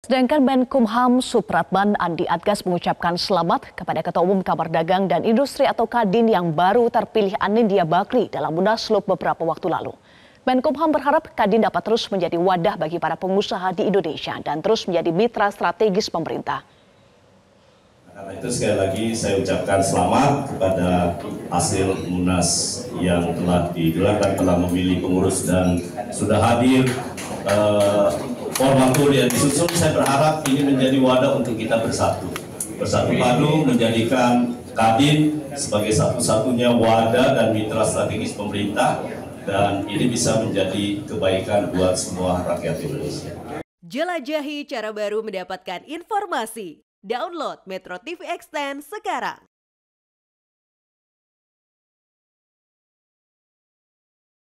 Sedangkan Menkumham Supratman Andi Adgas mengucapkan selamat kepada Ketua Umum Kamar Dagang dan Industri atau Kadin yang baru terpilih Anindya Bakri dalam Munaslup beberapa waktu lalu. Menkumham berharap Kadin dapat terus menjadi wadah bagi para pengusaha di Indonesia dan terus menjadi mitra strategis pemerintah. Karena itu sekali lagi saya ucapkan selamat kepada hasil Munas yang telah digelar dan telah memilih pengurus dan sudah hadir formatur yang disusun. Saya berharap ini menjadi wadah untuk kita bersatu padu menjadikan Kadin sebagai satu-satunya wadah dan mitra strategis pemerintah, dan ini bisa menjadi kebaikan buat semua rakyat Indonesia. Jelajahi cara baru mendapatkan informasi. Download Metro TV Extend sekarang.